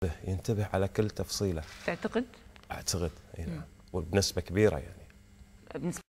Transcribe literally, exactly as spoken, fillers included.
ينتبه على كل تفصيله. تعتقد؟ اعتقد اي نعم، وبنسبه كبيره يعني.